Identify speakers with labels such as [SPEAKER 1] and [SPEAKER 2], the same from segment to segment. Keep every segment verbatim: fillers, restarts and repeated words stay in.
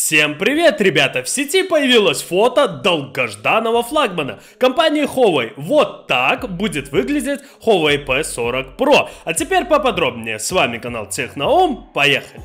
[SPEAKER 1] Всем привет, ребята! В сети появилось фото долгожданного флагмана компании Huawei. Вот так будет выглядеть Huawei пи сорок про. А теперь поподробнее. С вами канал Техноум. Поехали!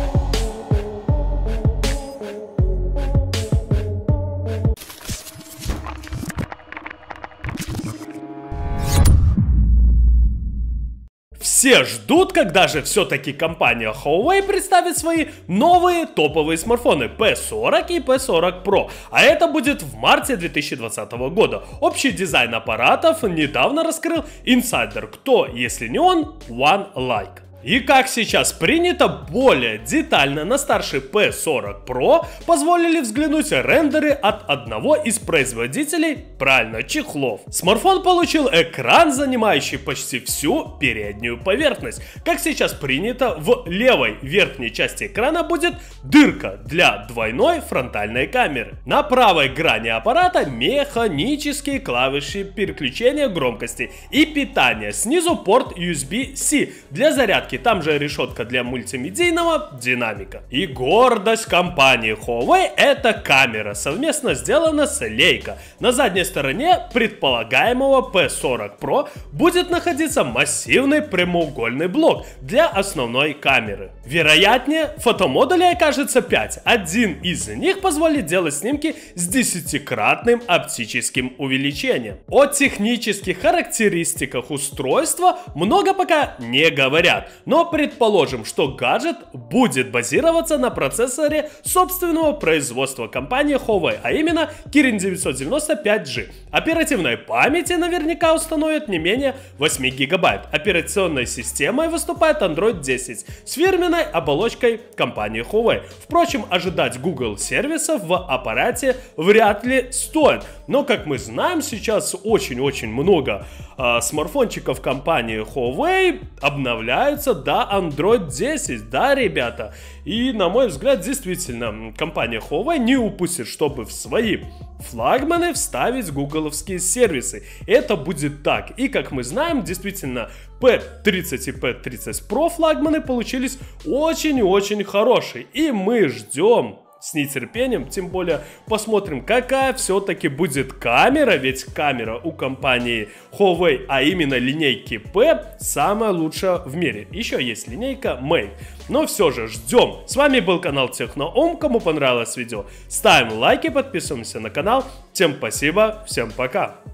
[SPEAKER 1] Все ждут, когда же все-таки компания Huawei представит свои новые топовые смартфоны пи сорок и пи сорок про. А это будет в марте две тысячи двадцатого года. Общий дизайн аппаратов недавно раскрыл инсайдер. Кто, если не он, OneLike. И как сейчас принято, более детально на старший пи сорок про позволили взглянуть рендеры от одного из производителей, правильно, чехлов. Смартфон получил экран, занимающий почти всю переднюю поверхность. Как сейчас принято, в левой верхней части экрана будет дырка для двойной фронтальной камеры. На правой грани аппарата механические клавиши переключения громкости и питания. Снизу порт ю эс би-C для зарядки. Там же решетка для мультимедийного динамика. И гордость компании Huawei — это камера, совместно сделана с Leica. На задней стороне предполагаемого пи сорок про будет находиться массивный прямоугольный блок для основной камеры. Вероятнее, фотомодулей окажется пять. Один из них позволит делать снимки с десятикратным оптическим увеличением. О технических характеристиках устройства много пока не говорят. Но предположим, что гаджет будет базироваться на процессоре собственного производства компании Huawei, а именно Kirin девятьсот девяносто пять джи. Оперативной памяти наверняка установят не менее восьми гигабайт. Операционной системой выступает Android десять с фирменной оболочкой компании Huawei. Впрочем, ожидать Google сервисов в аппарате вряд ли стоит. Но, как мы знаем, сейчас очень-очень много э, смартфончиков компании Huawei обновляются до Android десять, да, ребята? И, на мой взгляд, действительно, компания Huawei не упустит, чтобы в свои флагманы вставить гугловские сервисы. Это будет так. И, как мы знаем, действительно, пи тридцать и пи тридцать про флагманы получились очень и очень хорошие. И мы ждем с нетерпением, тем более посмотрим, какая все-таки будет камера, ведь камера у компании Huawei, а именно линейки P, самая лучшая в мире. Еще есть линейка Mate. Но все же ждем. С вами был канал Техноум. Кому понравилось видео, ставим лайки, подписываемся на канал. Всем спасибо, всем пока.